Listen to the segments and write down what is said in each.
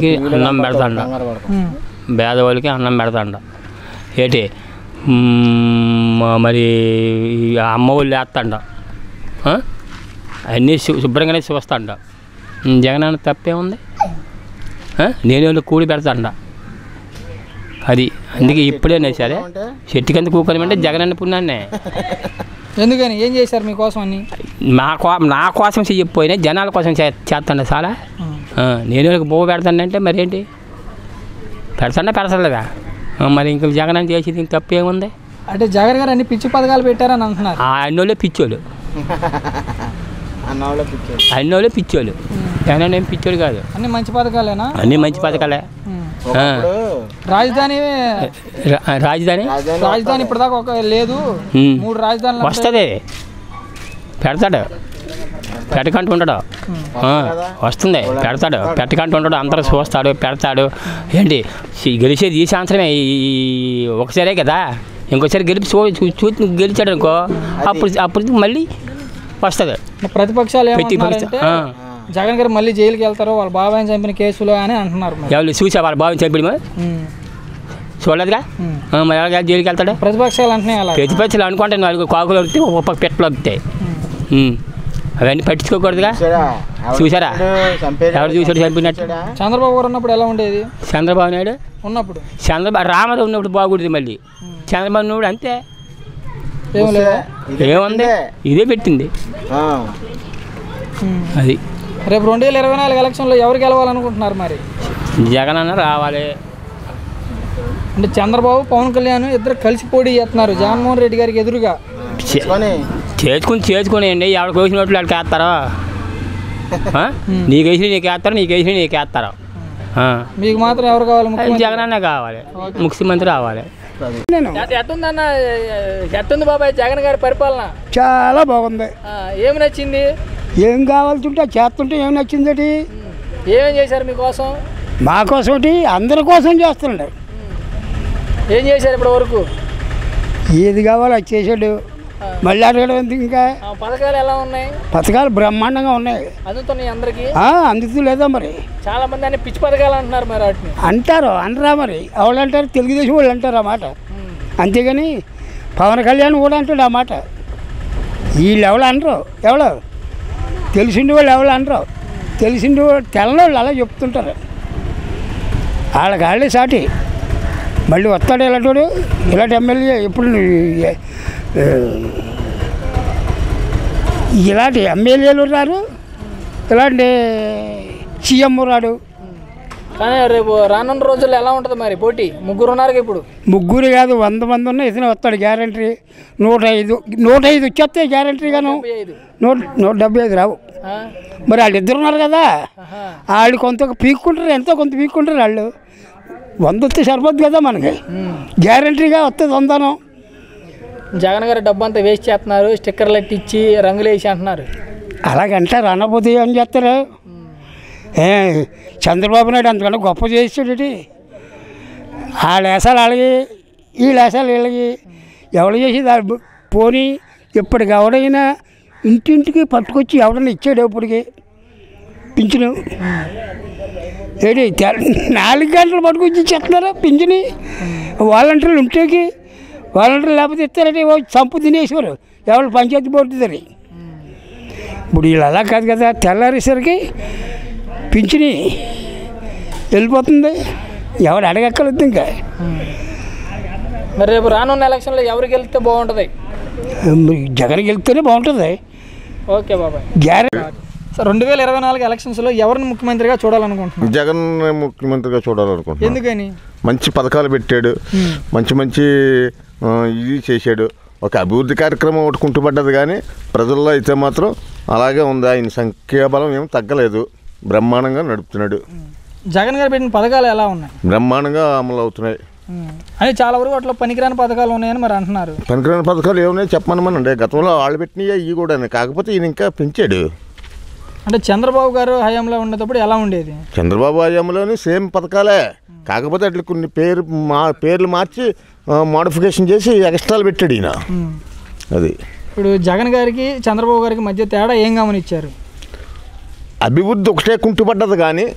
అన్నం పెడతాండ, పేదవాళ్ళకి అన్నం పెడతాండ. ఏంటి మరి అమ్మ వాళ్ళు వేస్తాండ, అన్నీ శుభ్రంగానే చూస్తాండ. జగన్ అన్న తప్పే ఉంది, నేను కూడి పెడతాండ. అది అందుకే ఇప్పుడేనా సరే చెట్టు కింద కూకోమంటే జగన్ అన్న పుణ్యాన్నే. ఎందుకని ఏం చేశారు మీకోసం అని? నా కోసం చెయ్యకపోయినా జనాల కోసం చేస్తాండ చాలా. నేను బొవ్వ పెడతానంటే మరి ఏంటి పెడతలేదా? మరి ఇంక జగన్ అని చేసేది ఇంక తప్పేముంది? అంటే జగన్ గారు అన్ని పిచ్చి పథకాలు పెట్టారని అంటున్నారు. అన్నోళ్ళే పిచ్చోళ్ళు, అన్నోళ్ళే పిచ్చోళ్ళు. జగన్ ఏం పిచ్చోళ్ళు కాదు, అన్ని మంచి పథకాలేనా? అన్నీ మంచి పథకాలే. రాజధాని ఇప్పటిదాకా ఒక లేదు, 3 రాజధానులు వస్తుంది. పెడతాడు, పెట్టకంటూ ఉండడు, వస్తుంది పెడతాడు. పెట్టకంటూ ఉండడు, అందరూ చూస్తాడు, పెడతాడు. ఏంటి గెలిచేది ఈ సంవత్సరమే, ఒకసారే కదా. ఇంకోసారి చూసి గెలిచాడు అనుకో, అప్పుడు మళ్ళీ వస్తుంది. ప్రతిపక్షాలు జగన్ గారు మళ్ళీ జైలుకి వెళ్తారు వాళ్ళ బాబాయ్ చంపిన కేసులో అని అంటున్నారు. ఎవరు చూసా వాళ్ళ బాబాయ్ చంపిన చూడలేదుగా, మరి ఎలా జైలుకి వెళ్తాడు? ప్రతిపక్షాలు అంటున్నాయి. ప్రతిపక్షాలు అనుకుంటే 4 కాకులు వస్తాయి, ఒక పెట్టలు వస్తాయి. అవన్నీ పట్టించుకోకూడదుగా. చూసారా ఎవరు చూసాడు చంపినట్టు? చంద్రబాబు గారు ఉన్నప్పుడు ఎలా ఉండేది? చంద్రబాబు నాయుడు ఉన్నప్పుడు, రామారావు ఉన్నప్పుడు బాగుండేది. మళ్ళీ చంద్రబాబు నాయుడు అంతే, ఏముంది ఇదే పెట్టింది. అది రేపు 2024 ఎలక్షన్లో ఎవరు గెలవాలనుకుంటున్నారు? మరి జగన్ అన్న రావాలి. అంటే చంద్రబాబు పవన్ కళ్యాణ్ ఇద్దరు కలిసి పోటీ చేస్తున్నారు జగన్మోహన్ రెడ్డి గారికి ఎదురుగా. చేసుకునేయండి, ఎవరికి వేసినట్లు వాళ్ళకి వేస్తారా? నీకు వేసి నీకు వేస్తారా, నీకు వేసి నీకు వేస్తారా? మీకు మాత్రం ఎవరు కావాలి? జగన్ అన్న కావాలి, ముఖ్యమంత్రి రావాలి. ఎట్టుంది బాబాయ్ జగన్ గారి పరిపాలన? చాలా బాగుంది. ఏమి నచ్చింది? ఏం కావాల్సింటే చేస్తుంటే ఏం నచ్చింది? ఏమేం చేశారు మీకోసం? మా కోసం అందరి కోసం చేస్తుండే. ఏం చేశారు ఇప్పటి వరకు? ఏది కావాలో అది చేసాడు. మళ్ళీ అడగడం ఎందుకు? ఇంకా పథకాలు ఎలా ఉన్నాయి? పథకాలు బ్రహ్మాండంగా ఉన్నాయి. అందుతున్నాయి అందరికి? అందుతూ లేదా మరి. చాలా మంది అన్ని పిచ్చి పథకాలు అంటున్నారు. మరి వాటిని అంటారు, అనరా మరి? ఎవరు అంటారు? తెలుగుదేశం వాళ్ళు అంటారు ఆ మాట. అంతేగాని పవన్ కళ్యాణ్ కూడా అంటాడు ఆ మాట. వీళ్ళు ఎవరు అనరు, ఎవరు తెలిసిండి వాళ్ళు ఎవరు అనరు. తెలిసిండి వాళ్ళు తెల్లవాళ్ళు అలా చెప్తుంటారు. వాళ్ళే సాటి. మళ్ళీ వస్తాడు ఇలాంటి ఇలాంటి ఎమ్మెల్యే ఎప్పుడు ఇలాంటి ఎమ్మెల్యేలు రారు, ఇలాంటి సీఎం రాడు. కానీ రేపు రానున్న రోజుల్లో ఎలా ఉంటుంది మరి పోటీ? 3 ఉన్నారు ఇప్పుడు. 3 కాదు 100 మంది ఉన్నా ఇతనే వస్తాడు గ్యారంటీ. 105 వచ్చేస్తాయి గ్యారంటీగాను. 175 రావు. మరి వాళ్ళు 2 ఉన్నారు కదా, వాళ్ళు కొంత పీక్కుంటారు, ఎంతో కొంత పీక్కుంటారు. వాళ్ళు 100 వస్తే సరిపోద్ది కదా మనకి. గ్యారంటీగా వస్తుంది 100. జగన్ గారు డబ్బు అంతా వేస్ట్ చేస్తున్నారు, స్టిక్కర్లు ఇచ్చి రంగులు వేసి అంటున్నారు. అలాగంటారు, అనకపోతే ఏం చేస్తారు? చంద్రబాబు నాయుడు అంతకన్నా గొప్ప చేసాడు. ఆ లేసాలు వాళ్ళకి, ఈ లేసాలు వీళ్ళకి. ఎవరు చేసేది పోనీ ఇప్పటికి ఎవడైనా ఇంటింటికి పట్టుకొచ్చి ఎవడన్నా ఇచ్చాడు ఇప్పటికి పింఛను? ఏంటి 4 గంటలు పట్టుకొచ్చి ఇచ్చేస్తున్నారా పింఛని? వాలంటీర్లు ఉంటేకి, వాలంటీర్లు లేకపోతే ఇస్తారంటే చంపు తినేసేవారు ఎవరు పంచాయతీ బోర్డుదని. ఇప్పుడు వీళ్ళు అలా కాదు కదా, తెల్లారేసరికి పింఛని వెళ్ళిపోతుంది, ఎవరు అడగక్కర్లేదు. ఇంకా మరి రేపు రానున్న ఎలక్షన్లో ఎవరికి వెళ్తే బాగుంటుంది? జగన్కి వెళ్తేనే బాగుంటుంది. ఓకే బాబాయ్. సార్ 2024 ఎలక్షన్స్లో ఎవరిని ముఖ్యమంత్రిగా చూడాలనుకుంటున్నారు? జగన్ ముఖ్యమంత్రిగా చూడాలనుకుంటున్నాను. ఎందుకని? మంచి పథకాలు పెట్టాడు, మంచి ఇది చేశాడు. ఒక అభివృద్ధి కార్యక్రమం ఒకటి కుంటుపడ్డది, కానీ ప్రజల్లో అయితే మాత్రం అలాగే ఉంది. ఆయన సంఖ్యాబలం ఏం తగ్గలేదు, బ్రహ్మాండంగా నడుపుతున్నాడు. జగన్ గారు పెట్టిన పథకాలు ఎలా ఉన్నాయి? బ్రహ్మాండంగా అమలు అవుతున్నాయి. అని చాలా వరకు అట్లా పనికిరాని పథకాలు ఉన్నాయని మరి అంటున్నారు. పనికిరాని పథకాలు ఏమున్నాయి చెప్పమనమనండి. గతంలో వాళ్ళు పెట్టినవి ఇవి కూడా, కాకపోతే ఈయన ఇంకా పెంచాడు. అంటే చంద్రబాబు గారు హయాంలో ఉండేటప్పుడు ఎలా ఉండేది? చంద్రబాబు హయాంలోని సేమ్ పథకాలే, కాకపోతే అట్లా కొన్ని పేర్లు మార్చి మోడిఫికేషన్ చేసి ఎక్స్ట్రాలు పెట్టాడు ఈయన. అది ఇప్పుడు జగన్ గారికి చంద్రబాబు గారికి మధ్య తేడా ఏం గమనించారు? అభివృద్ధి ఒకటే కుంటుపడ్డది, కానీ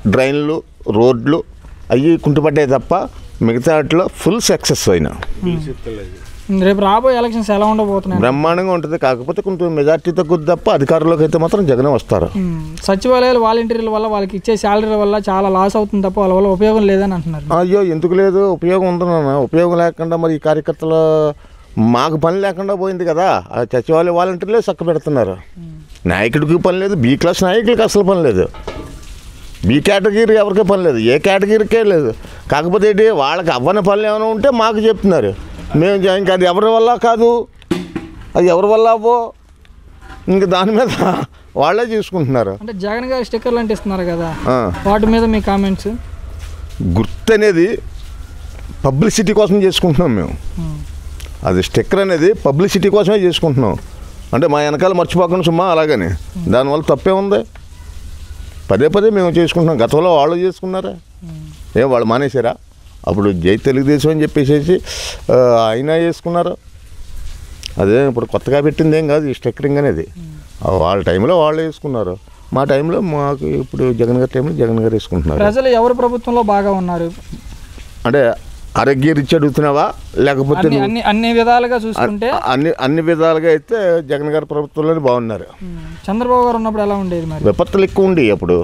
డ్రైన్లు రోడ్లు అవి కుంటుపడ్డాయి తప్ప మిగతా వాటిలో ఫుల్ సక్సెస్ అయినా. రేపు రాబోయే ఎలక్షన్స్ ఎలా ఉండబోతున్నాయి? బ్రహ్మాండంగా ఉంటుంది. కాకపోతే కొంచెం మెజార్టీ తగ్గుద్ది తప్ప అధికారంలోకి అయితే మాత్రం జగనే వస్తారు. సచివాలయాలు వాలంటీర్ల వల్ల వాళ్ళకి ఇచ్చే శాలరీల వల్ల చాలా లాస్ అవుతుంది తప్ప వాళ్ళ వల్ల ఉపయోగం లేదని అంటున్నారు. అయ్యో ఎందుకు లేదు, ఉపయోగం ఉందన్నా. ఉపయోగం లేకుండా మరి ఈ కార్యకర్తలు మాకు పని లేకుండా పోయింది కదా. ఆ సచివాలయ వాలంటీర్లే చక్క పెడుతున్నారు. నాయకుడికి పని లేదు, బి క్లాస్ నాయకుడికి అసలు పని లేదు, బి కేటగిరీ ఎవరికే పని లేదు, ఏ కేటగిరీకే లేదు. కాకపోతే ఏంటి వాళ్ళకి అవ్వని పనులు ఏమైనా ఉంటే మాకు చెప్తున్నారు. మేము ఇంకా అది ఎవరి వల్ల కాదు, అది ఎవరి వల్ల అవ్వో ఇంక దాని మీద వాళ్ళే చూసుకుంటున్నారు. అంటే జగన్ గారు స్టిక్కర్లు అంటే ఇస్తున్నారు కదా, వాటి మీద మీ కామెంట్స్? గుర్తు అనేది పబ్లిసిటీ కోసం చేసుకుంటున్నాం మేము. అది స్టిక్కర్ అనేది పబ్లిసిటీ కోసమే చేసుకుంటున్నాం. అంటే మా వెనకాల మర్చిపోకుండా సుమ్మా అలాగని దానివల్ల తప్పే ఉంది. పదే పదే మేము చేసుకుంటున్నాం. గతంలో వాళ్ళు చేసుకున్నారా? వాళ్ళు మానేశారా? అప్పుడు జై తెలుగుదేశం అని చెప్పేసి అయినా చేసుకున్నారు. అదే ఇప్పుడు కొత్తగా పెట్టింది ఏం కాదు ఈ స్టిక్కరింగ్ అనేది. వాళ్ళ టైంలో వాళ్ళు వేసుకున్నారు, మా టైంలో మాకు ఇప్పుడు జగన్ గారి టైంలో జగన్ గారు వేసుకుంటున్నారు. ప్రజలు ఎవరి ప్రభుత్వంలో బాగా ఉన్నారు అంటే ఆరోగ్య రీత్యా అడుగుతున్నావా లేకపోతే అన్ని విధాలుగా చూసుకుంటే? అన్ని విధాలుగా అయితే జగన్ గారి ప్రభుత్వంలోనే బాగున్నారు. చంద్రబాబు గారు ఉన్నప్పుడు ఎలా ఉండేది మరి? విపత్తులు ఎక్కువ ఉండి అప్పుడు.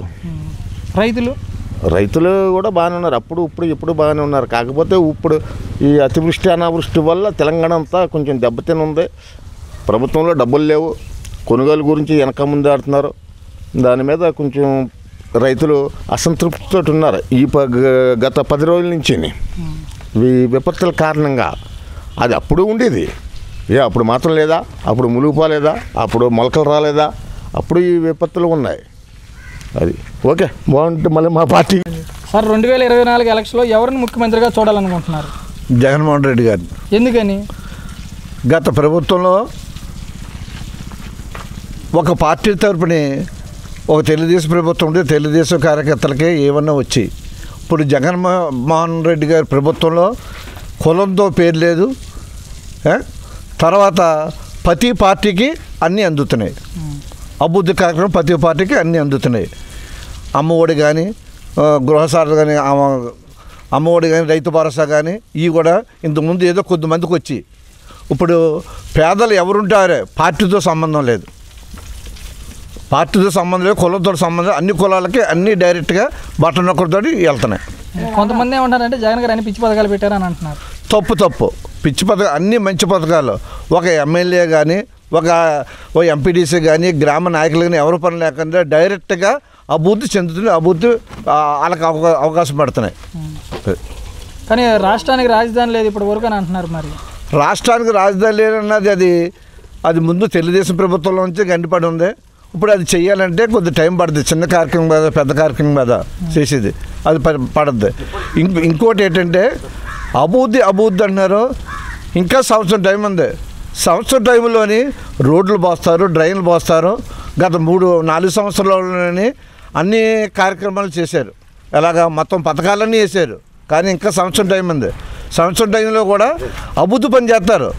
రైతులు కూడా బాగానే ఉన్నారు అప్పుడు, ఇప్పుడు బాగానే ఉన్నారు. కాకపోతే ఇప్పుడు ఈ అతివృష్టి అనావృష్టి వల్ల తెలంగాణ అంతా కొంచెం దెబ్బతిని ఉంది. ప్రభుత్వంలో డబ్బులు లేవు, కొనుగోలు గురించి వెనక ముందు ఆడుతున్నారు. దాని మీద కొంచెం రైతులు అసంతృప్తితో ఉన్నారు ఈ గత 10 రోజుల నుంచి. ఈ విపత్తుల కారణంగా అది అప్పుడు ఉండేది, అప్పుడు మాత్రం లేదా, అప్పుడు ములుగుపోలేదా, అప్పుడు మొలకలు రాలేదా, అప్పుడు ఈ విపత్తులు ఉన్నాయి. అది ఓకే బాగుంటుంది. మళ్ళీ మా పార్టీ సార్ 2024 ఎలక్షన్లో ఎవరిని ముఖ్యమంత్రిగా చూడాలనుకుంటున్నారు? జగన్మోహన్ రెడ్డి గారిని. ఎందుకని? గత ప్రభుత్వంలో ఒక పార్టీ తరపుని ఒక తెలుగుదేశం ప్రభుత్వం ఉంటే తెలుగుదేశం కార్యకర్తలకే ఏమన్నా వచ్చి, ఇప్పుడు జగన్మోహన్ రెడ్డి గారి ప్రభుత్వంలో కులంతో పేరు లేదు. తర్వాత ప్రతి పార్టీకి అన్నీ అందుతున్నాయి. అభివృద్ధి కార్యక్రమం ప్రతి పార్టీకి అన్నీ అందుతున్నాయి. అమ్మఒడి కానీ, గృహసారథి కానీ, అమ్మఒడి కానీ, రైతు భరోసా కానీ ఇవి కూడా ఇంతకుముందు ఏదో కొద్దిమందికి వచ్చి, ఇప్పుడు పేదలు ఎవరుంటారే పార్టీతో సంబంధం లేదు, పార్టీతో సంబంధం లేదు, కులంతో సంబంధం, అన్ని కులాలకి అన్నీ డైరెక్ట్గా బట్టలు నొక్కడితో వెళ్తున్నాయి. కొంతమంది ఏమంటారంటే జగన్ గారు అన్ని పిచ్చి పథకాలు పెట్టారని అంటున్నారు. తప్పు. పిచ్చి పథకాలు అన్నీ మంచి పథకాలు. ఒక ఎమ్మెల్యే కానీ, ఒక ఎంపీడీసీ కానీ, గ్రామ నాయకులు కానీ ఎవరు పని లేకుండా డైరెక్ట్గా అభివృద్ధి చెందుతుంది, అభివృద్ధి వాళ్ళకి అవకాశం పడుతున్నాయి. కానీ రాష్ట్రానికి రాజధాని లేదు ఇప్పుడు వరకు అని అంటున్నారు. మరి రాష్ట్రానికి రాజధాని లేదన్నది అది ముందు తెలుగుదేశం ప్రభుత్వంలో నుంచి గండిపడి ఉంది. ఇప్పుడు అది చెయ్యాలంటే కొద్ది టైం పడుతుంది. చిన్న కార్యక్రమం మీద పెద్ద కార్యక్రమం మీద చేసేది అది పడుద్ది. ఇంకోటి ఏంటంటే అభివృద్ధి అంటున్నారు. ఇంకా సంవత్సరం టైం ఉంది. సంవత్సరం టైంలోని రోడ్లు పోస్తారు, డ్రైన్లు పోస్తారు. గత 3-4 సంవత్సరాల్లోని అన్ని కార్యక్రమాలు చేశారు. అలాగా మొత్తం పథకాలన్నీ వేశారు. కానీ ఇంకా సంవత్సరం టైం ఉంది. సంవత్సరం టైంలో కూడా అభివృద్ధి పని చేస్తారు.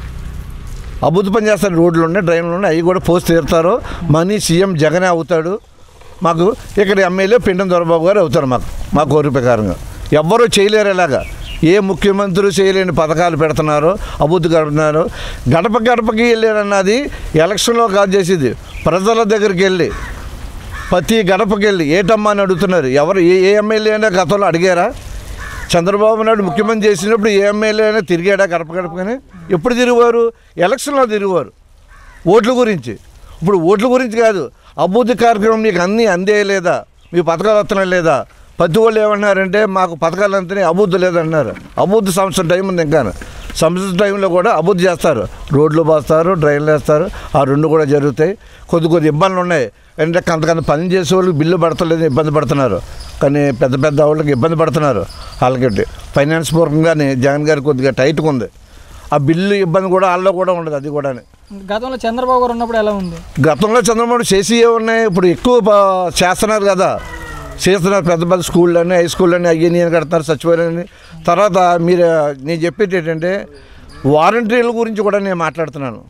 రోడ్లు ఉన్నాయి, డ్రైన్లు ఉన్నాయి, అవి కూడా పోసి తీరుతారు. మనీ సీఎం జగనే అవుతాడు. మాకు ఇక్కడ ఎమ్మెల్యే పిండం దొరబాబు గారు అవుతారు. మా కోరిక ప్రకారంగా ఎవ్వరూ చేయలేరు. ఇలాగా ఏ ముఖ్యమంత్రి చేయలేని పథకాలు పెడుతున్నారు, అభివృద్ధి కడుతున్నారు. గడపకి వెళ్ళారన్నది ఎలక్షన్లో కాదు చేసేది, ప్రజల దగ్గరికి వెళ్ళి ప్రతి గడపకి వెళ్ళి ఏటమ్మా అని అడుగుతున్నారు. ఎవరు ఏ ఎమ్మెల్యే అయినా గతంలో అడిగారా? చంద్రబాబు నాయుడు ముఖ్యమంత్రి చేసినప్పుడు ఏ ఎమ్మెల్యే అయినా తిరిగాడా గడపని? ఎప్పుడు తిరిగారు? ఎలక్షన్లో తిరిగారు ఓట్ల గురించి. ఇప్పుడు ఓట్ల గురించి కాదు, అభివృద్ధి కార్యక్రమం మీకు అన్నీ అందేయలేదా, మీ పథకాలు వస్తున్నాయి లేదా? ప్రతి వాళ్ళు ఏమన్నారంటే మాకు పథకాలు అంతనే అభివృద్ధి లేదన్నారు. అభివృద్ధి సంవత్సరం టైం ఉంది. ఇంకా సంవత్సరం టైంలో కూడా అభివృద్ధి చేస్తారు. రోడ్లు పోస్తారు, డ్రైన్లు వేస్తారు. ఆ రెండు కూడా జరుగుతాయి. కొద్ది ఇబ్బందులు ఉన్నాయి. అంటే కొంతకంత పని చేసే వాళ్ళకి బిల్లు పడతలేదు, ఇబ్బంది పడుతున్నారు. కానీ పెద్ద వాళ్ళకి ఇబ్బంది పడుతున్నారు. వాళ్ళకి ఫైనాన్స్ పూర్వకంగానే జగన్ గారు కొద్దిగా టైట్గా ఉంది. ఆ బిల్లు ఇబ్బంది కూడా వాళ్ళలో కూడా ఉండదు. అది కూడా గతంలో చంద్రబాబు గారు ఉన్నప్పుడు ఎలా ఉంది? గతంలో చంద్రబాబు చేసి ఉన్నాయి. ఇప్పుడు ఎక్కువ చేస్తున్నారు కదా, చేస్తున్నారు. పెద్ద స్కూళ్ళని, హై స్కూళ్ళని అయ్యి నేను కడుతున్నారు, సచివాలయాన్ని. తర్వాత నేను చెప్పేది ఏంటంటే వాలంటీర్ల గురించి కూడా నేను మాట్లాడుతున్నాను.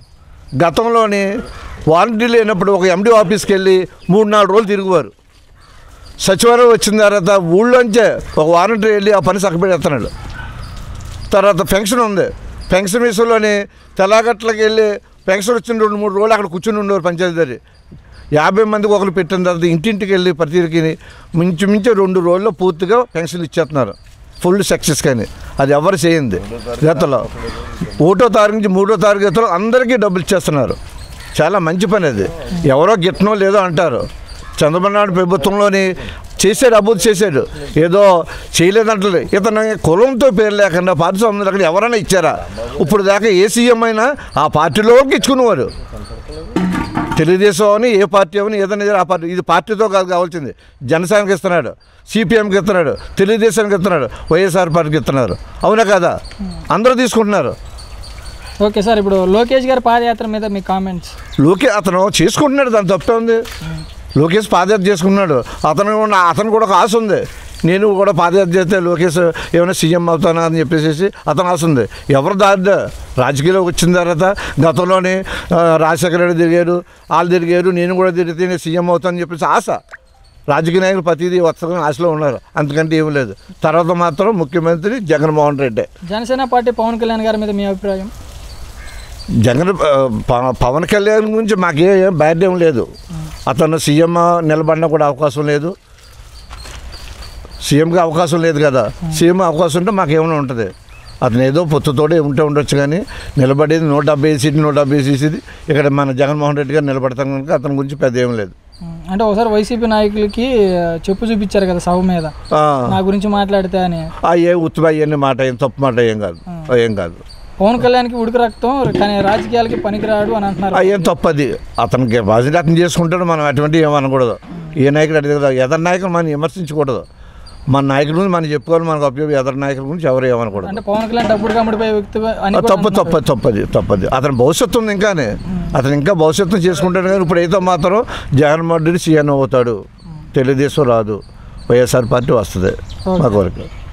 గతంలోని వాలంటీర్లు లేనప్పుడు ఒక ఎండి ఆఫీస్కి వెళ్ళి 3-4 రోజులు తిరిగేవారు. సచివాలయం వచ్చిన తర్వాత ఊళ్ళోంచే ఒక వారంటీ వెళ్ళి ఆ పని చక్కబెడేస్తున్నాడు. తర్వాత పెన్షన్ ఉంది, పెన్షన్ విషయంలోని తెల్లగట్లకి వెళ్ళి పెన్షన్ వచ్చిన 2-3 రోజులు అక్కడ కూర్చుని ఉండేవారు పంచాయతీ. 50 మందికి ఒకరు పెట్టిన తర్వాత ఇంటింటికి వెళ్ళి ప్రతికి మించి 2 రోజుల్లో పూర్తిగా పెన్షన్లు ఇచ్చేస్తున్నారు, ఫుల్ సక్సెస్. కానీ అది ఎవరు చేయింది. గతంలో 1వ తారీఖు నుంచి 3వ తారీఖు గతంలో అందరికీ డబ్బులు ఇచ్చేస్తున్నారు. చాలా మంచి పని అది. ఎవరో గిట్టనో లేదో అంటారు. చంద్రబాబు నాయుడు ప్రభుత్వంలోని చేశాడు, అభివృద్ధి చేశాడు, ఏదో చేయలేదంటలేదు. ఇతను కులంతో పేరు లేకుండా పార్టీ సంబంధం లేకుండా ఎవరైనా ఇచ్చారా? ఇప్పుడు దాకా ఏ సీఎం అయినా ఆ పార్టీలోకి ఇచ్చుకునేవారు. తెలుగుదేశం అని ఏ పార్టీ అని ఏదైనా ఆ పార్టీ, ఇది పార్టీతో కాదు కావాల్సింది. జనసేనకి ఇస్తున్నాడు, సిపిఎంకి ఇస్తున్నాడు, తెలుగుదేశానికి ఇస్తున్నాడు, వైఎస్ఆర్ పార్టీకి ఇస్తున్నారు. అవునా కదా? అందరూ తీసుకుంటున్నారు. ఓకే సార్, ఇప్పుడు లోకేష్ గారి పాదయాత్ర మీద మీ కామెంట్స్. అతను చేసుకుంటున్నాడు, దాని తప్పే ఉంది. లోకేష్ పాదయాత్ర చేసుకున్నాడు. అతను కూడా ఒక ఆశ ఉంది. నేను కూడా పాదయాత్ర చేస్తే లోకేష్ ఏమైనా సీఎం అవుతానా అని చెప్పేసి అతను ఆశ ఉంది. ఎవరు దారి రాజకీయాల్లోకి వచ్చిన తర్వాత గతంలోనే రాజశేఖర రెడ్డి తిరిగారు, వాళ్ళు తిరిగారు, నేను కూడా తిరిగితే నేను సీఎం అవుతానని చెప్పేసి ఆశ. రాజకీయ నాయకులు ప్రతిదీ వస్తారని ఆశలో ఉన్నారు, అంతకంటే ఏమీ లేదు. తర్వాత మాత్రం ముఖ్యమంత్రి జగన్మోహన్ రెడ్డి. జనసేన పార్టీ పవన్ కళ్యాణ్ గారి మీద మీ అభిప్రాయం? పవన్ కళ్యాణ్ గురించి మాకేం బ్యాడ్ ఏం లేదు. అతను సీఎం నిలబడినా కూడా అవకాశం లేదు, సీఎంగా అవకాశం లేదు కదా. సీఎం అవకాశం ఉంటే మాకేమైనా ఉంటుంది. అతను ఏదో పొత్తుతోడే ఉండొచ్చు, కానీ నిలబడేది 170 సీట్లు 170 సీట్లు ఇక్కడ మన జగన్మోహన్ రెడ్డి గారు నిలబడతాం కనుక అతని గురించి పెద్ద ఏం లేదు. అంటే ఒకసారి వైసీపీ నాయకులకి చెప్పు చూపించారు కదా సభ మీద, నా గురించి మాట్లాడితే అని. ఏ ఉత్తమ అయ్యని మాట, ఏం తప్పు మాట ఏం కాదు. పవన్ కళ్యాణ్కి ఉడికి రక్తం, కానీ రాజకీయాలకి పనికిరాడు అని అంటున్నారు. ఏం తప్పది. అతనికి రాజకీయం చేసుకుంటాడు, మనం అటువంటి ఏమనకూడదు. ఏ నాయకుడు అడిగదు, ఎదరి నాయకులు మనం విమర్శించకూడదు. మన నాయకుల గురించి మనం చెప్పుకోవాలి, మనకు ఉపయోగం. ఎదరి నాయకుల గురించి ఎవరు ఏమనకూడదు. అంటే పవన్ కళ్యాణ్ డబ్బుడు కమ్ముడిపోయే వ్యక్తి తప్పది. అతని భవిష్యత్తు ఉంది ఇంకానే, అతను ఇంకా భవిష్యత్తు చేసుకుంటాడు. కానీ ఇప్పుడు అయితే మాత్రం జగన్మోహన్ రెడ్డి సీఎం అవుతాడు, తెలుగుదేశం రాదు, వైఎస్ఆర్ పార్టీ వస్తుంది మా కోరిక.